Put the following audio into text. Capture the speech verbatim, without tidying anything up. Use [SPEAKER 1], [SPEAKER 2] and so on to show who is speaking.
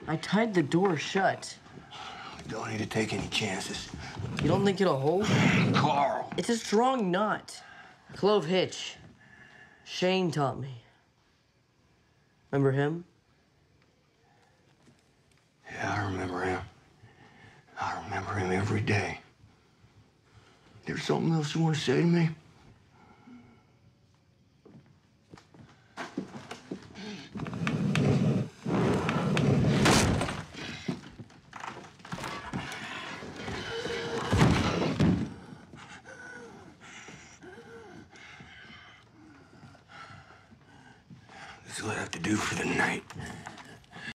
[SPEAKER 1] I tied the door shut.
[SPEAKER 2] Don't need to take any chances.
[SPEAKER 1] You don't think it'll hold?
[SPEAKER 2] Carl!
[SPEAKER 1] It's a strong nut. Clove hitch. Shane taught me. Remember him?
[SPEAKER 2] Yeah, I remember him. I remember him every day. There's something else you want to say to me? This is what I have to do for the night.